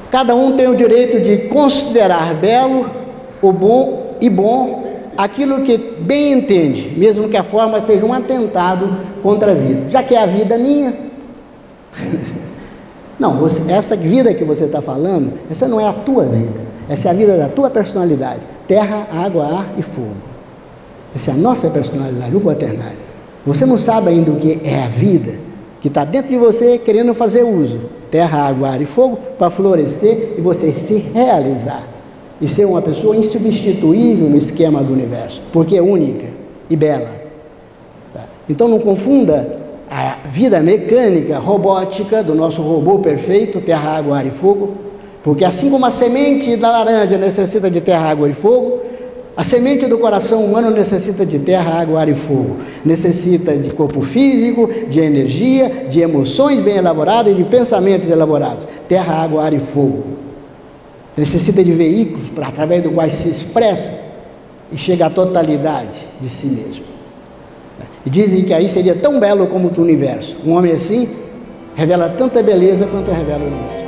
Cada um tem o direito de considerar belo, o bom e bom aquilo que bem entende, mesmo que a forma seja um atentado contra a vida. Já que é a vida minha, não, essa vida que você está falando, essa não é a tua vida, essa é a vida da tua personalidade, terra, água, ar e fogo. Essa é a nossa personalidade, o quaternário. Você não sabe ainda o que é a vida, que está dentro de você querendo fazer uso, terra, água, ar e fogo, para florescer e você se realizar. E ser uma pessoa insubstituível no esquema do universo, porque é única e bela. Tá? Então não confunda a vida mecânica, robótica do nosso robô perfeito, terra, água, ar e fogo, porque assim como a semente da laranja necessita de terra, água e fogo, a semente do coração humano necessita de terra, água, ar e fogo, necessita de corpo físico, de energia, de emoções bem elaboradas e de pensamentos elaborados, terra, água, ar e fogo. Necessita de veículos através do quais se expressa e chega à totalidade de si mesmo. E dizem que aí seria tão belo como o universo. Um homem assim revela tanta beleza quanto revela o universo.